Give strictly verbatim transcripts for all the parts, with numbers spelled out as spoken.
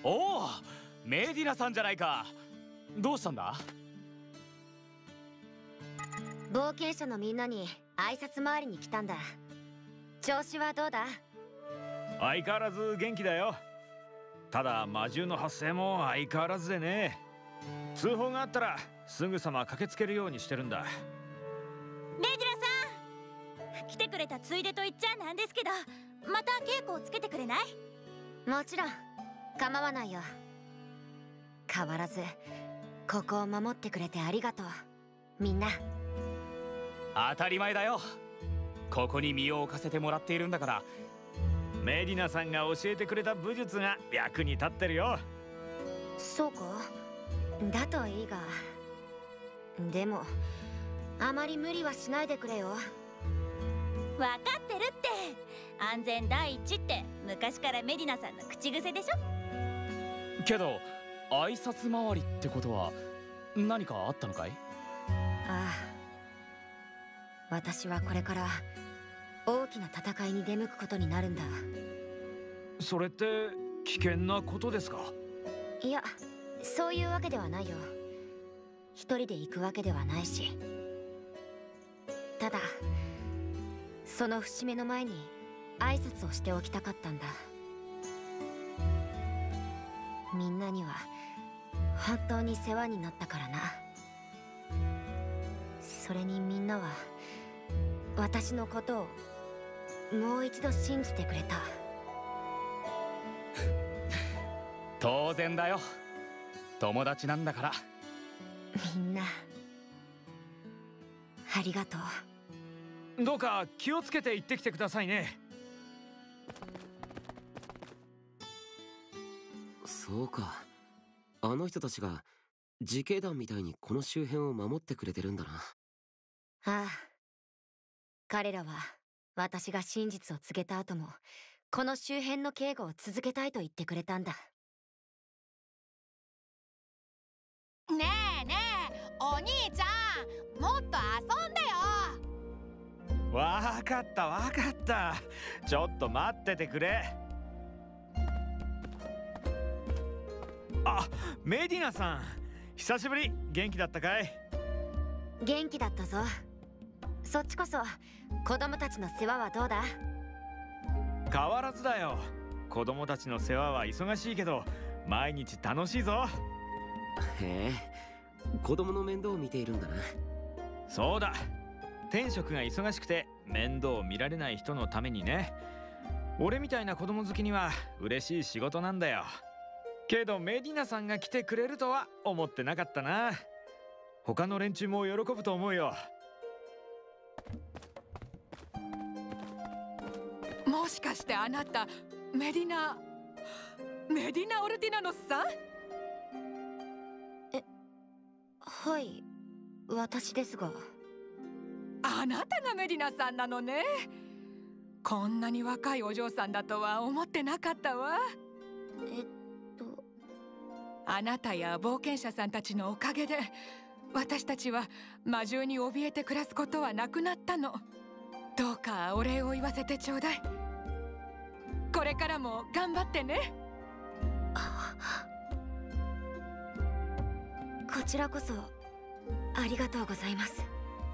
おお、メディナさんじゃないか。どうしたんだ？ 冒険者のみんなに挨拶回りに来たんだ。調子はどうだ？ 相変わらず元気だよ。ただ魔獣の発生も相変わらずでね。通報があったらすぐさま駆けつけるようにしてるんだ。 メディナさん、来てくれたついでと言っちゃなんですけど、また稽古をつけてくれない？ もちろん構わないよ。変わらずここを守ってくれてありがとう、みんな。 当たり前だよ。ここに身を置かせてもらっているんだから。 メディナさんが教えてくれた武術が役に立ってるよ。 そうか？だといいが、でもあまり無理はしないでくれよ。 分かってるって。安全第一って昔からメディナさんの口癖でしょ。 けど挨拶回りってことは何かあったのかい？ ああ、私はこれから大きな戦いに出向くことになるんだ。 それって危険なことですか？ いや、そういうわけではないよ。一人で行くわけではないし。ただその節目の前に挨拶をしておきたかったんだ。みんなには本当に世話になったからな。それにみんなは私のことをもう一度信じてくれた。 当然だよ。友達なんだから。 みんなありがとう。どうか気をつけて行ってきてくださいね。 そうか、あの人たちが自警団みたいにこの周辺を守ってくれてるんだな。 ああ、彼らは私が真実を告げた後もこの周辺の警護を続けたいと言ってくれたんだ。 ねえねえ、お兄ちゃん、もっと遊んでよ。 わかったわかった、ちょっと待っててくれ。あ、メディナさん、久しぶり。元気だったかい？ 元気だったぞ。そっちこそ子供たちの世話はどうだ？ 変わらずだよ。子供たちの世話は忙しいけど毎日楽しいぞ。 へえ、子供の面倒を見ているんだな。 そうだ、天職が忙しくて面倒を見られない人のためにね。俺みたいな子供好きには嬉しい仕事なんだよ。けどメディナさんが来てくれるとは思ってなかったな。他の連中も喜ぶと思うよ。 もしかしてあなたメディナメディナ・オルティナノスさん？ え、はい、私ですが。 あなたがメディナさんなのね。こんなに若いお嬢さんだとは思ってなかったわ。 えっとあなたや冒険者さんたちのおかげで私たちは魔獣に怯えて暮らすことはなくなったの。どうかお礼を言わせてちょうだい。これからも頑張ってね。 こちらこそありがとうございます。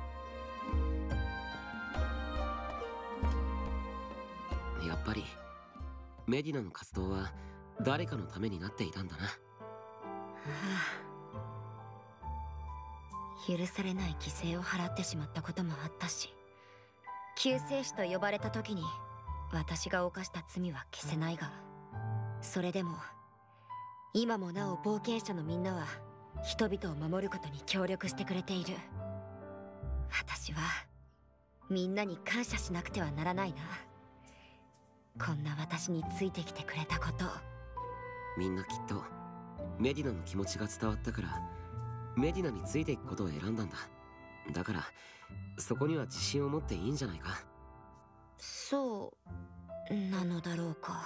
やっぱりメディナの活動は誰かのためになっていたんだな。はあ、許されない犠牲を払ってしまったこともあったし、救世主と呼ばれた時に私が犯した罪は消せないが、それでも今もなお冒険者のみんなは人々を守ることに協力してくれている。私はみんなに感謝しなくてはならないな。こんな私についてきてくれたこと。 みんなきっとメディナの気持ちが伝わったからメディナについていくことを選んだんだ。だからそこには自信を持っていいんじゃないか。 そうなのだろうか。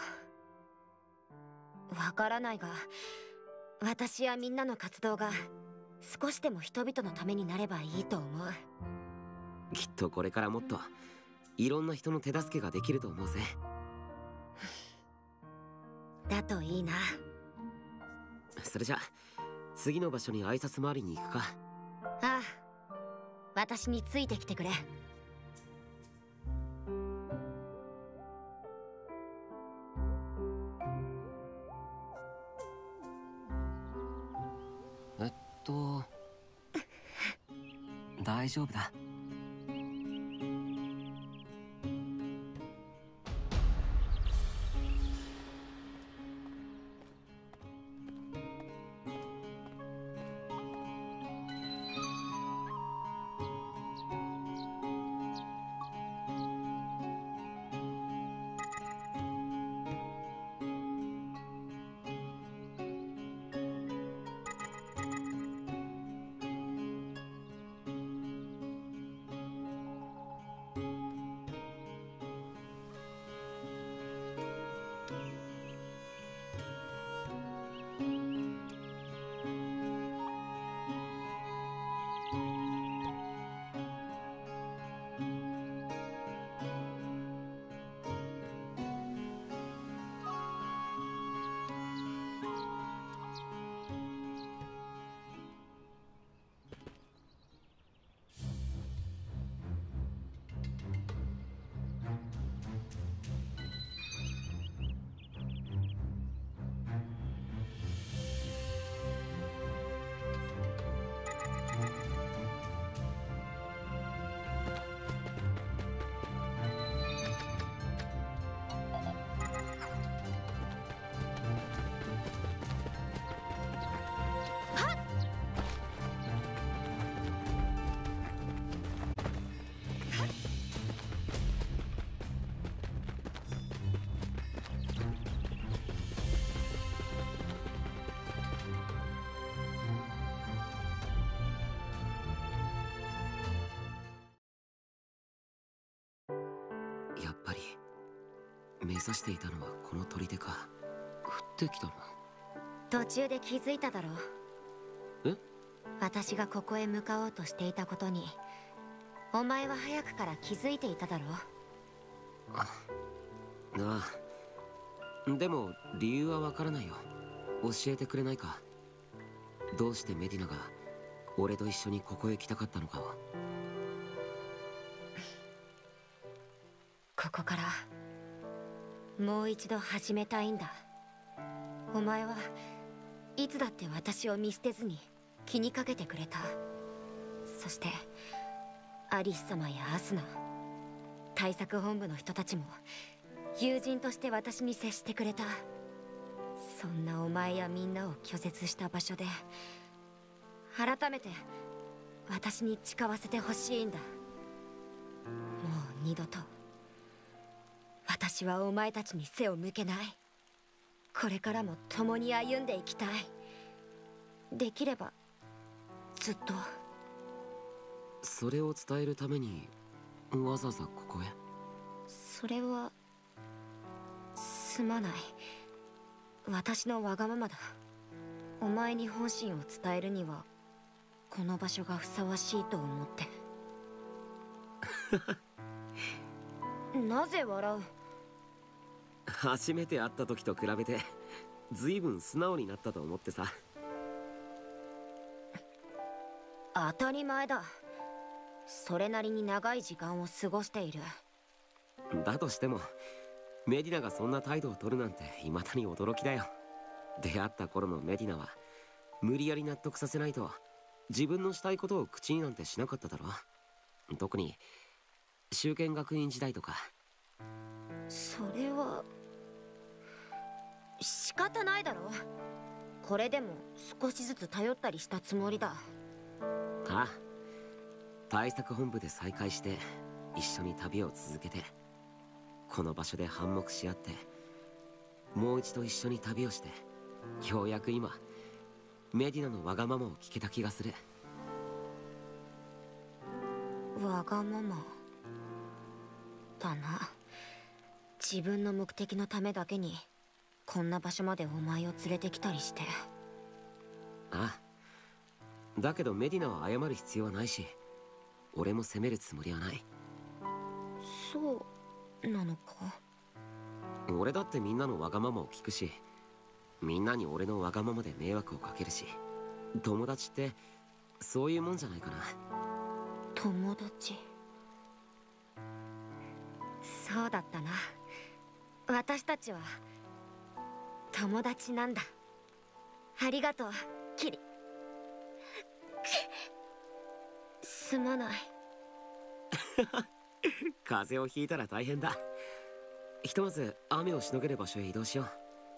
わからないが、私やみんなの活動が少しでも人々のためになればいいと思う。 きっとこれからもっといろんな人の手助けができると思うぜ。 だといいな。 それじゃ次の場所に挨拶回りに行くか。 ああ、私についてきてくれ。 えっと大丈夫だ。やっぱり目指していたのはこの砦か。降ってきたの。 途中で気づいただろう。 え？ 私がここへ向かおうとしていたことにお前は早くから気づいていただろう。 ああ、でも理由はわからないよ。教えてくれないか。どうしてメディナが俺と一緒にここへ来たかったのかを。 ここからもう一度始めたいんだ。お前はいつだって私を見捨てずに気にかけてくれた。そしてアリス様やアスナ、対策本部の人たちも友人として私に接してくれた。そんなお前やみんなを拒絶した場所で改めて私に誓わせてほしいんだ。もう二度と私はお前たちに背を向けない。これからも共に歩んでいきたい。できればずっと。 それを伝えるためにわざわざここへ？ それはすまない。私のわがままだ。お前に本心を伝えるにはこの場所がふさわしいと思ってなぜ笑う？ 初めて会った時と比べて随分素直になったと思ってさ。 当たり前だ。それなりに長い時間を過ごしている。 だとしてもメディナがそんな態度を取るなんて未だに驚きだよ。出会った頃のメディナは無理やり納得させないと自分のしたいことを口になんてしなかっただろ。特に修験学院時代とか。 それは仕方ないだろ。これでも少しずつ頼ったりしたつもりだ。 ああ、対策本部で再会して一緒に旅を続けてこの場所で反目し合ってもう一度一緒に旅をして、ようやく今メディナのわがままを聞けた気がする。 わがままだな。自分の目的のためだけにこんな場所までお前を連れてきたりして。 ああ、だけどメディナは謝る必要はないし俺も責めるつもりはない。 そうなのか。 俺だってみんなのわがままを聞くしみんなに俺のわがままで迷惑をかけるし、友達ってそういうもんじゃないかな。 友達。そうだったな。私たちは友達なんだ。ありがとうキリ。すまない。 風邪をひいたら大変だ。ひとまず雨をしのげる場所へ移動しよう。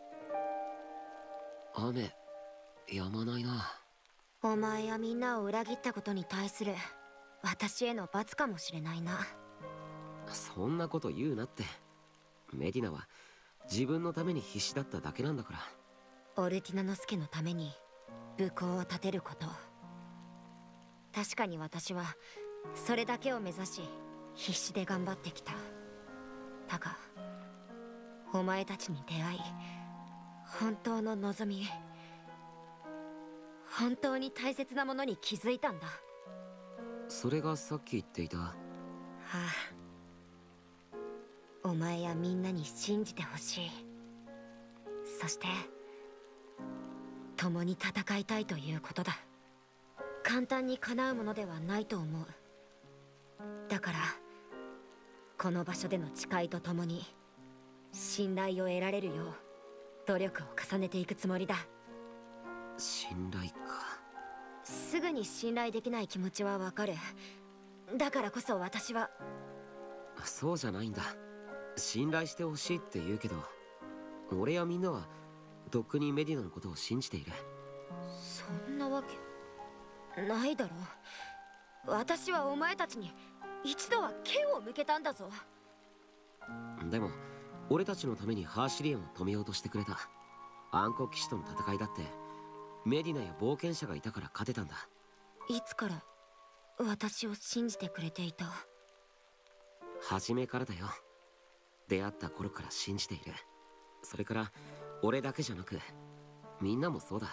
雨止まないな。 お前やみんなを裏切ったことに対する私への罰かもしれないな。 そんなこと言うなって。メディナは自分のために必死だっただけなんだから。 オルティナノスケのために武功を立てること。確かに私はそれだけを目指し必死で頑張ってきた。だがお前たちに出会い、本当の望み、本当に大切なものに気づいたんだ。 それがさっき言っていた。 はあ、お前やみんなに信じてほしい。そして共に戦いたいということだ。簡単に叶うものではないと思う。だからこの場所での誓いとともに信頼を得られるよう努力を重ねていくつもりだ。 信頼か。 すぐに信頼できない気持ちはわかる。だからこそ私は。 そうじゃないんだ。信頼してほしいって言うけど、俺やみんなはとっくにメディナのことを信じている。 そんなわけないだろう。私はお前たちに一度は剣を向けたんだぞ。 でも俺たちのためにハーシリアンを止めようとしてくれた。暗黒騎士との戦いだってメディナや冒険者がいたから勝てたんだ。 いつから私を信じてくれていた？ 初めからだよ。出会った頃から信じている。それから俺だけじゃなくみんなもそうだ。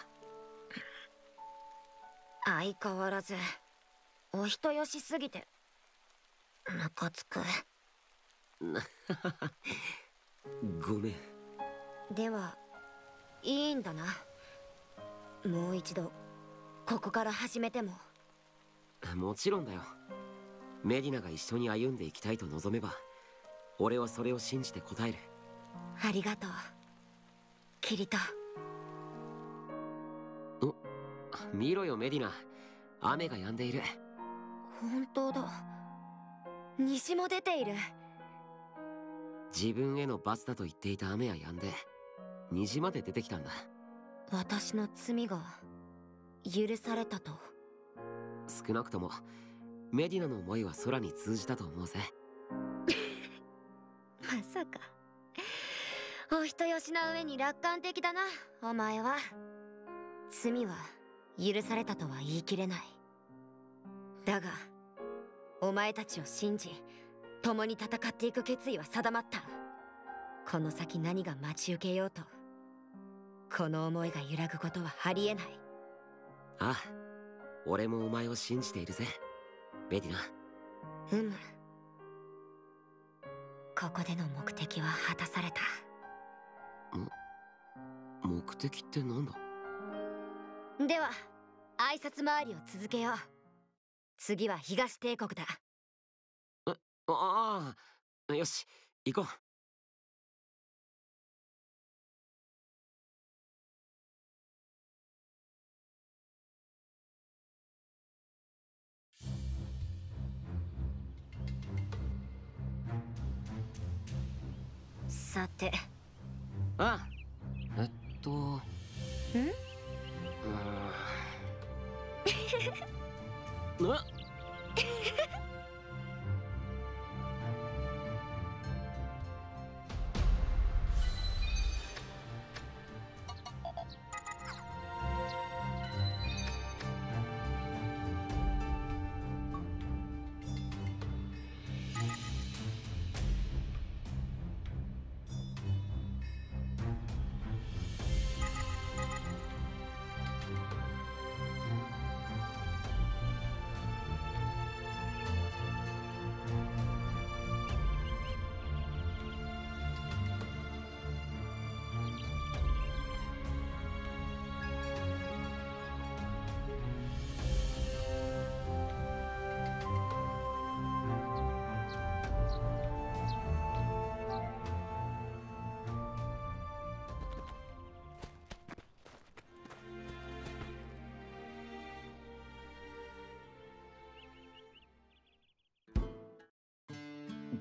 相変わらずお人よしすぎてムカつく。 ごめん。 ではいいんだな。もう一度ここから始めても。 もちろんだよ。メディナが一緒に歩んでいきたいと望めば俺はそれを信じて答える。 ありがとうキリト。 お、見ろよメディナ、雨が止んでいる。 本当だ、虹も出ている。 自分への罰だと言っていた雨は止んで虹まで出てきたんだ。 私の罪が許されたと。 少なくともメディナの思いは空に通じたと思うぜ。 まさかお人よしな上に楽観的だなお前は。罪は許されたとは言い切れない。だがお前たちを信じ共に戦っていく決意は定まった。この先何が待ち受けようとこの思いが揺らぐことはありえない。 ああ、俺もお前を信じているぜメディナ。 うむ。ここでの目的は果たされた。 目的ってなんだ？ では挨拶回りを続けよう。次は東帝国だ。 ああ、よし行こう。 さて。 ああ、えっとん？うーん。あっ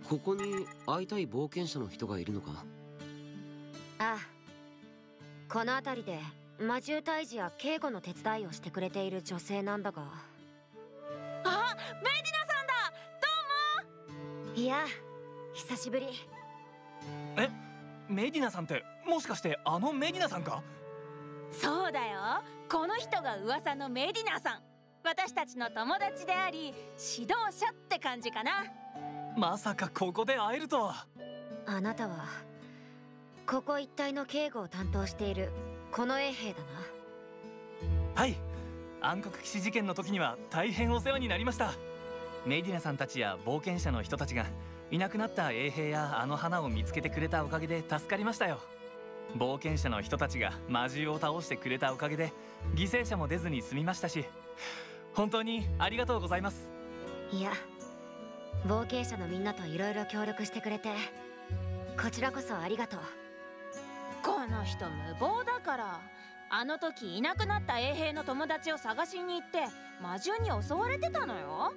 ここに会いたい冒険者の人がいるのか？ ああ、この辺りで魔獣退治や警護の手伝いをしてくれている女性なんだが。 あ、メディナさんだ。どうも。 いや、久しぶり。 え、メディナさんってもしかしてあのメディナさんか？ そうだよ、この人が噂のメディナさん。私たちの友達であり指導者って感じかな。 まさかここで会えるとは。 あなたはここ一帯の警護を担当しているこの衛兵だな。 はい、暗黒騎士事件の時には大変お世話になりました。メディナさんたちや冒険者の人たちがいなくなった衛兵やあの花を見つけてくれたおかげで助かりましたよ。冒険者の人たちが魔獣を倒してくれたおかげで犠牲者も出ずに済みましたし、本当にありがとうございます。 いや、冒険者のみんなといろいろ協力してくれてこちらこそありがとう。 この人無謀だから。あの時いなくなった衛兵の友達を探しに行って魔獣に襲われてたのよ。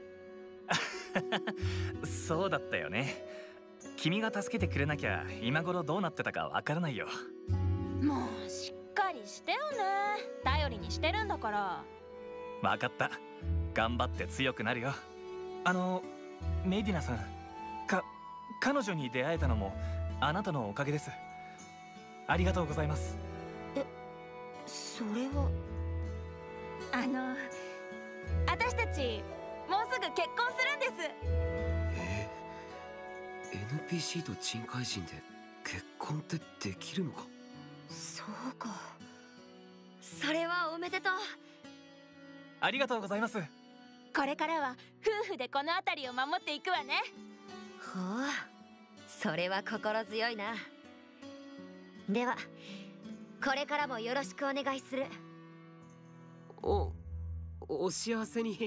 そうだったよね。君が助けてくれなきゃ今頃どうなってたかわからないよ。 もうしっかりしてよね。頼りにしてるんだから。 わかった、頑張って強くなるよ。あのメディナさん、か彼女に出会えたのもあなたのおかげです。ありがとうございます。 え、それは。 あの私たちもうすぐ結婚するんです。 えー、エヌピーシー と人海人で結婚ってできるのか？ そうか、それはおめでとう。 ありがとうございます。 これからは夫婦でこの辺りを守っていくわね。 ほう、それは心強いな。ではこれからもよろしくお願いする。 お、お幸せに。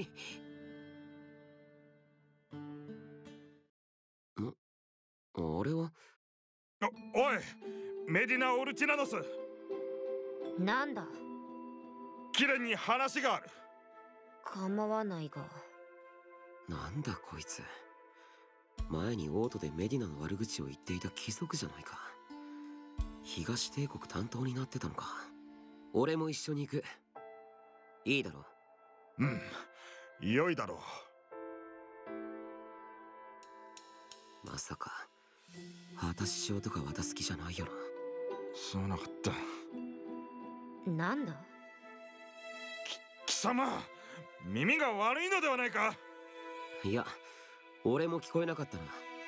ん？あれは？ お、おい、メディナ・オルティナノス。 なんだ？ キレンに話がある。 構わないが。 なんだこいつ。前にオートでメディナの悪口を言っていた貴族じゃないか。東帝国担当になってたのか。俺も一緒に行く。いいだろう。うん、良いだろう。まさか果たし状とか渡す気じゃないよな。 そうなかった。 なんだ？ 貴様、耳が悪いのではないか？ いや、俺も聞こえなかったな。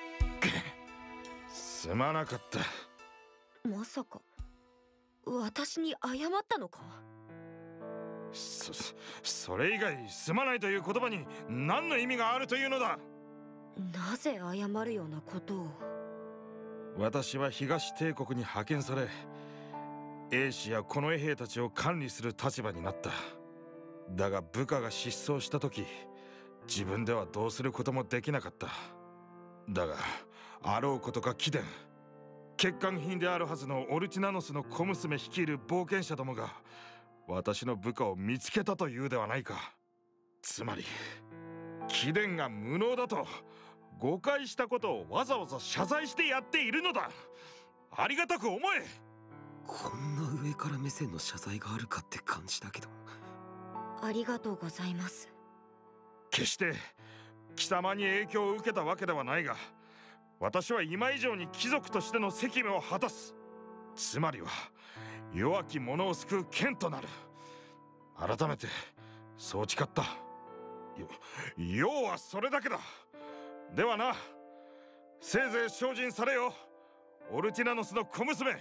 すまなかった。 まさか私に謝ったのか？ そ、それ以外すまないという言葉に何の意味があるというのだ？ なぜ謝るようなことを？ 私は東帝国に派遣され、英氏や近衛兵たちを管理する立場になった。だが部下が失踪した時、自分ではどうすることもできなかった。だがあろうことか貴殿、欠陥品であるはずのオルティナノスの小娘率いる冒険者どもが私の部下を見つけたというではないか。つまり貴殿が無能だと誤解したことをわざわざ謝罪してやっているのだ。ありがたく思え。 こんな上から目線の謝罪があるかって感じだけど。 ありがとうございます。 決して貴様に影響を受けたわけではないが、私は今以上に貴族としての責務を果たす。つまりは弱き者を救う剣となる。改めてそう誓った。要はそれだけだ。ではな、せいぜい精進されよ、オルティナノスの小娘。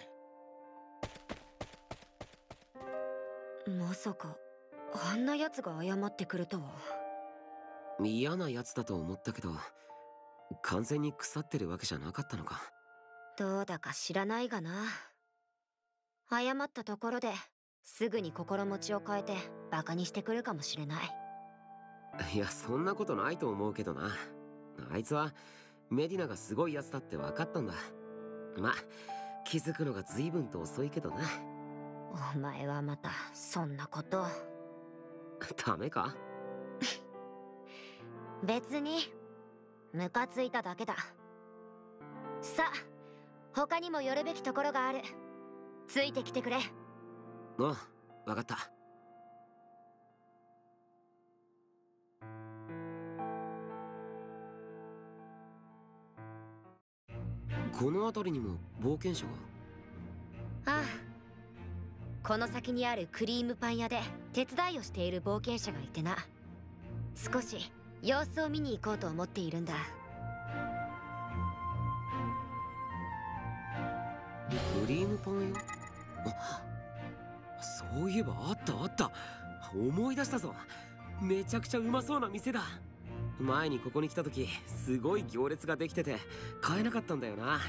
まさかあんな奴が謝ってくるとは。 嫌な奴だと思ったけど、完全に腐ってるわけじゃなかったのか。 どうだか知らないがな。謝ったところですぐに心持ちを変えてバカにしてくるかもしれない。 いや、そんなことないと思うけどな。あいつはメディナがすごい奴だって分かったんだ。ま、気づくのが随分と遅いけどな。 お前はまたそんなことを。 ダメか？ 別にムカついただけだ。 さあ、他にも寄るべきところがある。ついてきてくれ。 ああ、分かった。この辺りにも冒険者が。 ああ、この先にあるクリームパン屋で手伝いをしている冒険者がいてな。少し様子を見に行こうと思っているんだ。 クリームパン屋？あ、そういえばあったあった。思い出したぞ。めちゃくちゃうまそうな店だ。前にここに来た時すごい行列ができてて買えなかったんだよな。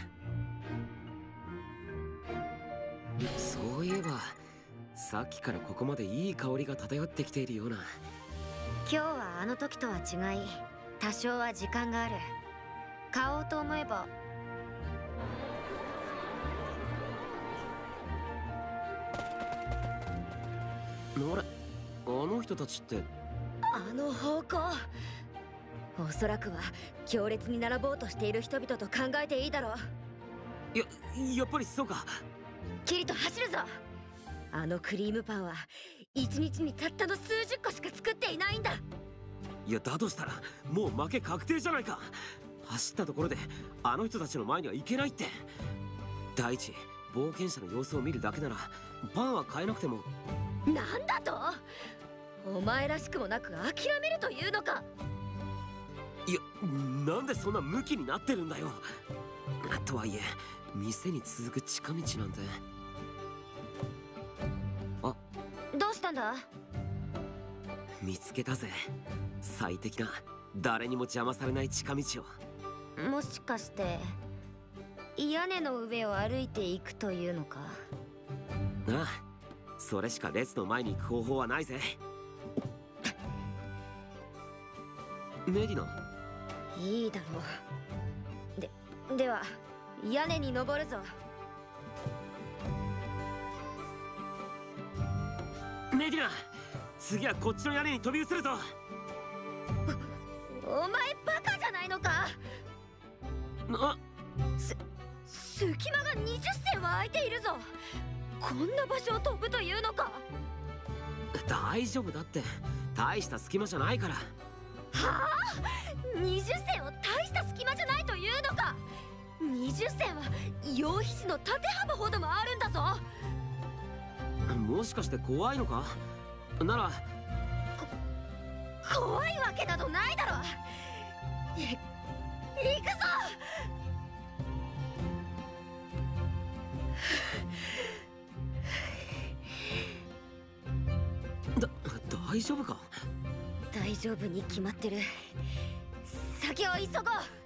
そういえばさっきからここまでいい香りが漂ってきているような。 今日はあの時とは違い、多少は時間がある。買おうと思えば。 あれ、あの人たちって。 あの方向、おそらくは行列に並ぼうとしている人々と考えていいだろう。 や、やっぱりそうか。 キリト走るぞ。あのクリームパンは一日にたったの数十個しか作っていないんだ。 いや、だとしたらもう負け確定じゃないか。走ったところであの人たちの前には行けないって。第一、冒険者の様子を見るだけならパンは買えなくても。 なんだと？お前らしくもなく諦めるというのか。 いや、なんでそんなムキになってるんだよ。とはいえ店に続く近道なんて。あ、 どうしたんだ？ 見つけたぜ。最適な誰にも邪魔されない近道を。 もしかして屋根の上を歩いていくというのか？ ああ、それしか列の前に行く方法はないぜ。メディナ。 いいだろう。で、では屋根に登るぞ。 メディナ、次はこっちの屋根に飛び移るぞ。 お前バカじゃないのか。 あ、 す隙間がにじゅっセンは空いているぞ。こんな場所を飛ぶというのか。 大丈夫だって、大した隙間じゃないから。 はあ、にじゅっセンは大した隙間じゃないというのか。にじゅっセンは両肘の縦幅ほどもあるんだぞ。 もしかして怖いのか？ならこ怖いわけなどないだろ。い行くぞ。 だ、大丈夫か？ 大丈夫に決まってる。先を急ご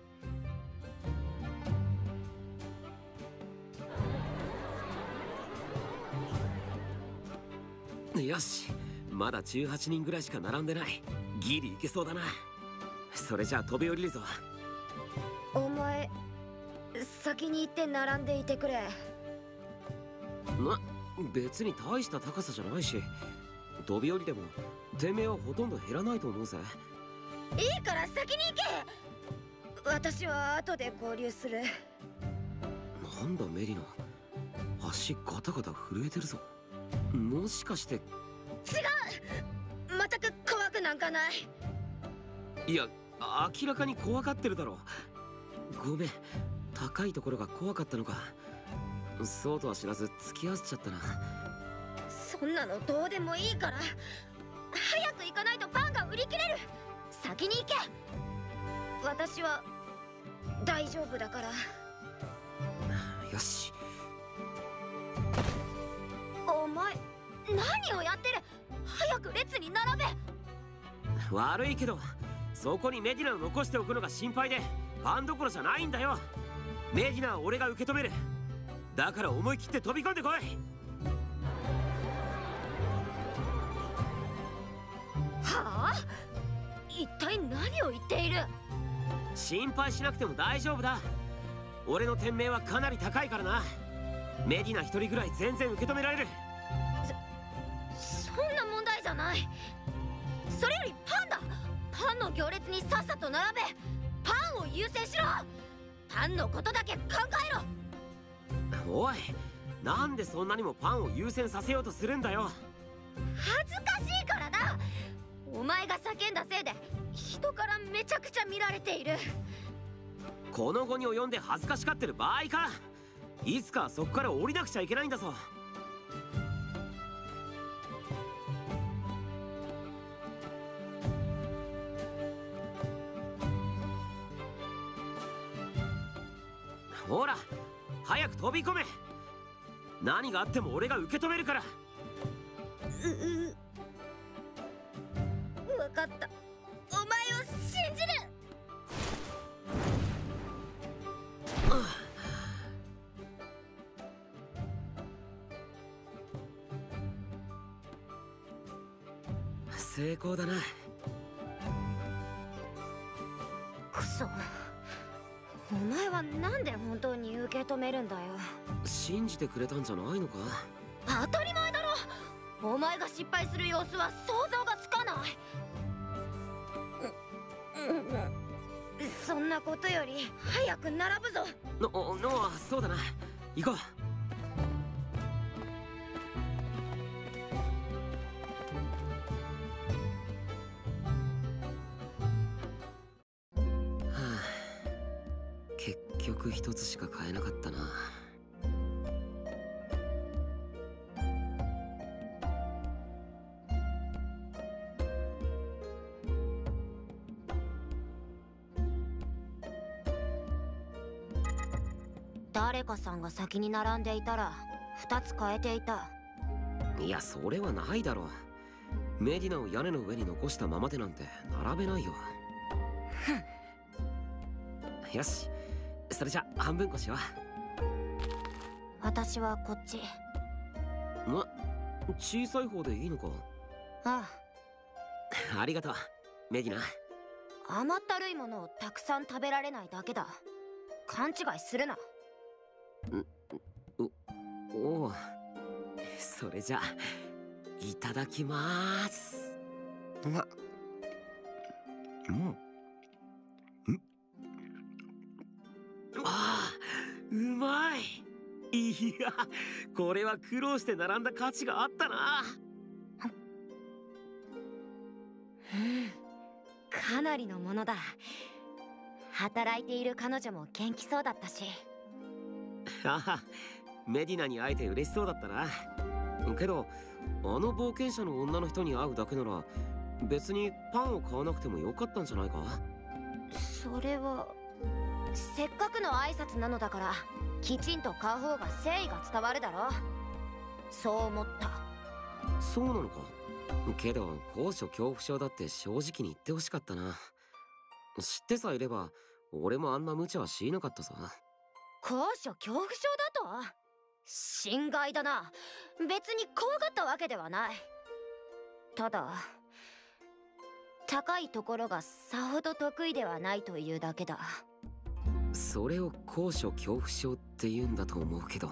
う。よし、まだじゅうはちにんぐらいしか並んでない。ギリいけそうだな。それじゃあ飛び降りるぞ。 お前先に行って並んでいてくれ。 な、別に大した高さじゃないし、飛び降りてもてめえはほとんど減らないと思うぜ。 いいから先に行け。私は後で合流する。 なんだメリナ、足ガタガタ震えてるぞ。もしかして。違う、 全く怖くなんかない。 いや、明らかに怖がってるだろ。ごめん、高いところが怖かったのか。そうとは知らず付き合わせちゃったな。 そんなのどうでもいいから早く行かないとパンが売り切れる。先に行け。私は大丈夫だから。 よし。 お前何をやってる。早く列に並べ。 悪いけどそこにメディナを残しておくのが心配でパンどころじゃないんだよ。メディナは俺が受け止める。だから思い切って飛び込んでこい。 はあ、一体何を言っている。 心配しなくても大丈夫だ。俺の天命はかなり高いからな。メディナ一人ぐらい全然受け止められる。 そそんな問題じゃない。それよりパンだ。パンの行列にさっさと並べ。パンを優先しろ。 パンのことだけ考えろ。 おい、なんでそんなにもパンを優先させようとするんだよ。 恥ずかしいからだ。お前が叫んだせいで人からめちゃくちゃ見られている。 この後に及んで恥ずかしがってる場合か。いつかそこから降りなくちゃいけないんだぞ。ほら早く飛び込め。何があっても俺が受け止めるから。 うう分かった、お前を信じる。 成功だな。 くそ、お前はなんで本当に受け止めるんだよ。 信じてくれたんじゃないのか。 当たり前だろ。お前が失敗する様子は想像がつかない。う、うん、そんなことより早く並ぶぞ。 の、の、そうだな。行こう。結局一つしか買えなかったな。 誰かさんが先に並んでいたら二つ買えていた。 いや、それはないだろう。メディナを屋根の上に残したままでなんて並べないよ。よし、それじゃ半分こしよう。 私はこっち。 ま、小さい方でいいのか。 ああ。ありがとうメディナ。 甘ったるいものをたくさん食べられないだけだ。勘違いするな。 おおう、それじゃいただきまーす。ま、うんああ、うまい。いや、これは苦労して並んだ価値があったな。 うんかなりのものだ。働いている彼女も元気そうだったし。 ああ、メディナに会えて嬉しそうだったな。けどあの冒険者の女の人に会うだけなら別にパンを買わなくてもよかったんじゃないか。 それはせっかくの挨拶なのだからきちんと買う方が誠意が伝わるだろ。そう思った。 そうなのか。けど高所恐怖症だって正直に言ってほしかったな。知ってさえいれば俺もあんな無茶はしなかったさ。 高所恐怖症だと心外だな。別に怖がったわけではない。ただ高いところがさほど得意ではないというだけだ。 それを高所恐怖症って言うんだと思うけど。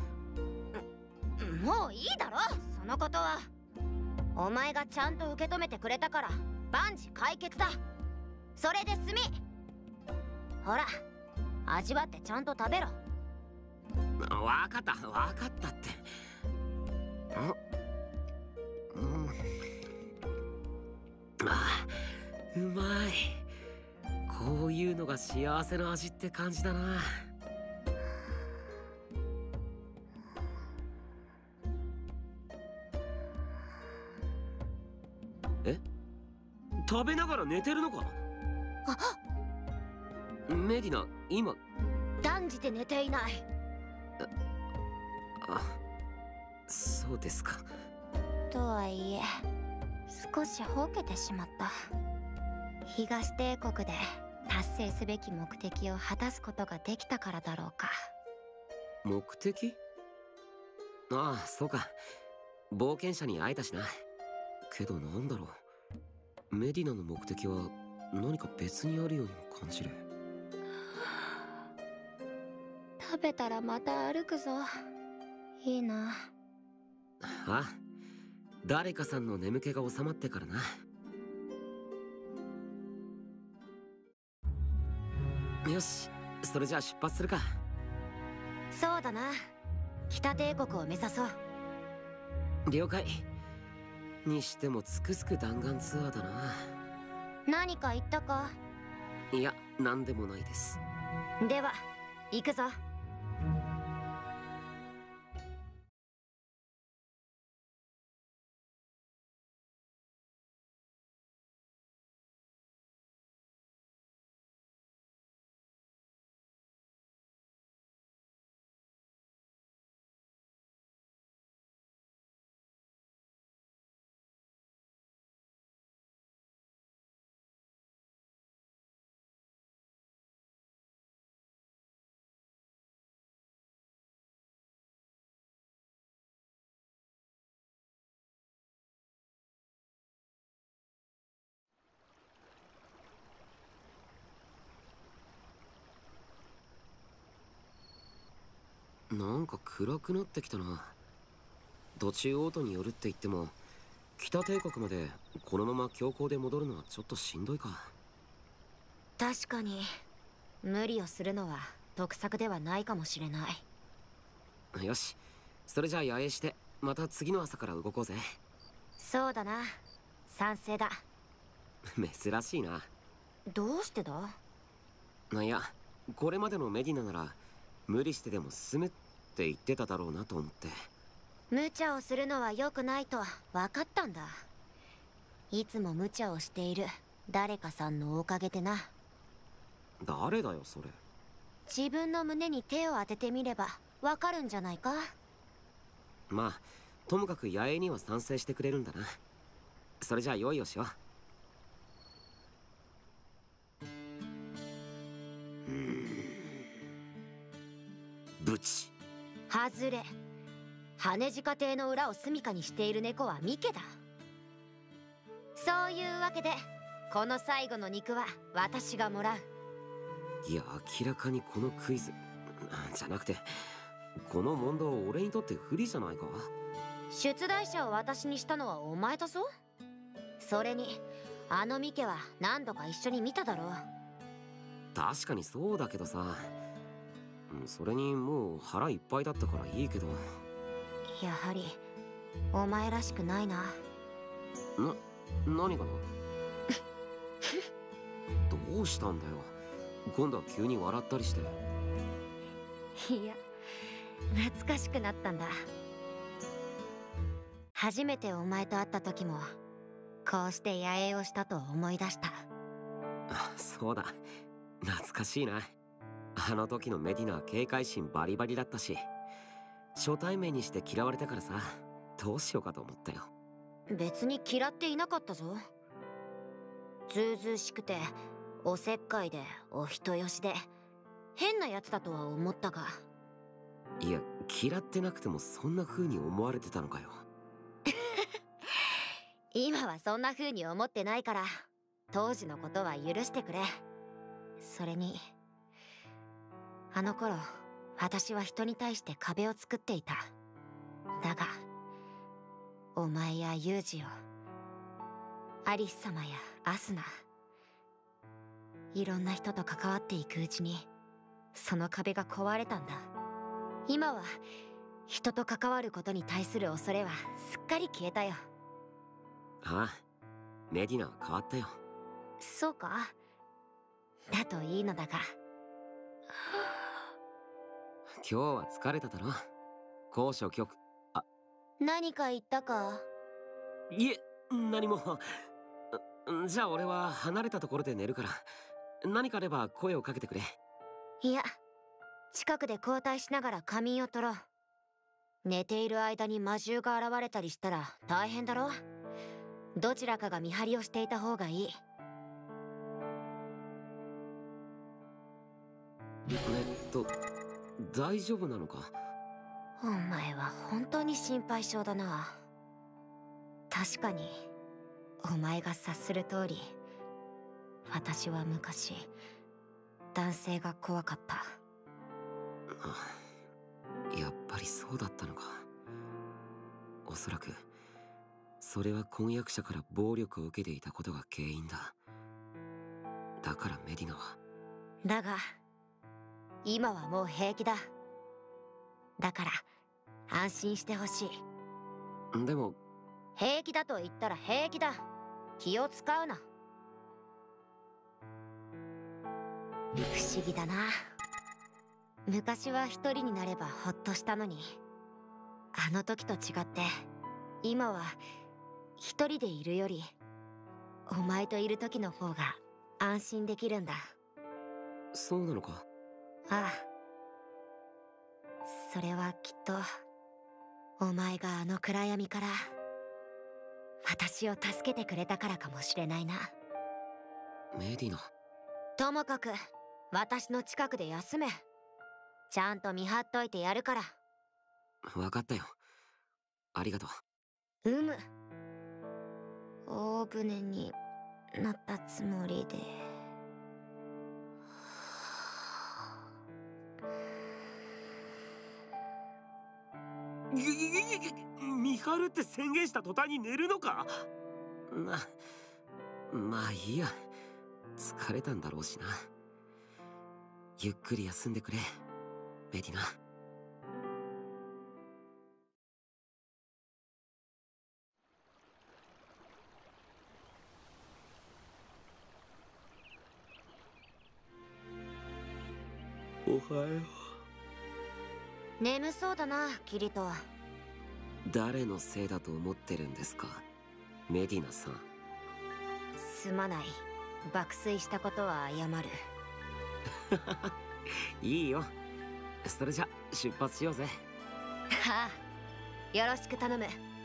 もういいだろそのことは。お前がちゃんと受け止めてくれたから万事解決だ。それで済み。ほら味わってちゃんと食べろ。 わかったわかったって。あ、うん、あ、うまい。こういうのが幸せの味って感じだな。え、食べながら寝てるのか。メディナ、今断じて寝ていない。 あ、そうですか。 とはいえ少しほうけてしまった。東帝国で達成すべき目的を果たすことができたからだろうか。 目的？ああ、そうか。冒険者に会えたしな。けどなんだろう、メディナの目的は何か別にあるようにも感じる。 食べたらまた歩くぞ。いいな。 ああ、誰かさんの眠気が収まってからな。よし、 それじゃあ出発するか。 そうだな。北帝国を目指そう。 了解。にしてもつくづく弾丸ツアーだな。 何か言ったか？ いや、何でもないです。 では行くぞ。 なんか暗くなってきたな。途中オートに寄るって言っても北帝国までこのまま強行で戻るのはちょっとしんどいか。 確かに無理をするのは得策ではないかもしれない。 よし、それじゃあ野営してまた次の朝から動こうぜ。 そうだな、賛成だ。 珍しいな。 どうしてだ？ いや、これまでのメディナなら無理してでも進むって言ってただろうなと思って。 無茶をするのは良くないと分かったんだ。いつも無茶をしている誰かさんのおかげでな。 誰だよそれ。 自分の胸に手を当ててみれば分かるんじゃないか。 まあともかく野営には賛成してくれるんだな。それじゃあ用意をしよう。うーん、ブチ。 外れ。羽地下邸の裏を住処にしている猫はミケだ。そういうわけでこの最後の肉は私がもらう。 いや、明らかにこのクイズじゃなくてこの問答俺にとって不利じゃないか。 出題者を私にしたのはお前だぞ。それにあのミケは何度か一緒に見ただろう。 確かにそうだけどさ、それにもう腹いっぱいだったからいいけど。 やはりお前らしくないな。 な、何かなどうしたんだよ、今度は急に笑ったりして。 いや、懐かしくなったんだ。初めてお前と会った時もこうして野営をしたと思い出した。 あ、そうだ、懐かしいな。あの時のメディナは警戒心バリバリだったし、初対面にして嫌われたからさ、どうしようかと思ったよ。 別に嫌っていなかったぞ。ずうずうしくておせっかいでお人よしで変なやつだとは思ったが。 いや、嫌ってなくてもそんな風に思われてたのかよ。 今はそんな風に思ってないから当時のことは許してくれ。それにあの頃私は人に対して壁を作っていた。だがお前やユージを、アリス様やアスナ、いろんな人と関わっていくうちにその壁が壊れたんだ。今は人と関わることに対する恐れはすっかり消えたよ。 ああ、メディナは変わったよ。 そうか。だといいのだが。 今日は疲れただろ、高所恐怖。あ、 何か言ったか？ いえ、何も。じゃあ俺は離れたところで寝るから、何かあれば声をかけてくれ。 いや、近くで交代しながら仮眠を取ろう。寝ている間に魔獣が現れたりしたら大変だろ。どちらかが見張りをしていた方がいい。 えっと大丈夫なのか？ お前は本当に心配性だな。確かにお前が察する通り、私は昔男性が怖かった。 やっぱりそうだったのか。おそらくそれは婚約者から暴力を受けていたことが原因だ。だからメディナは。 だが今はもう平気だ。だから安心してほしい。 でも平気だと言ったら平気だ。気を使うな。不思議だな。昔は一人になればほっとしたのに、あの時と違って今は一人でいるよりお前といる時の方が安心できるんだ。 そうなのか？ ああ、それはきっとお前があの暗闇から私を助けてくれたからかもしれないな。 メディナ。 ともかく私の近くで休め。ちゃんと見張っといてやるから。 分かったよ。ありがとうむ。大船になったつもりで。 見張るって宣言した途端に寝るのか？な、まあいいや。疲れたんだろうしな。ゆっくり休んでくれ、メディナ。おはよう。 眠そうだな、キリト。 誰のせいだと思ってるんですか、メディナさん。 すまない。爆睡したことは謝る。 いいよ。それじゃ出発しようぜ。 はあ、よろしく頼む。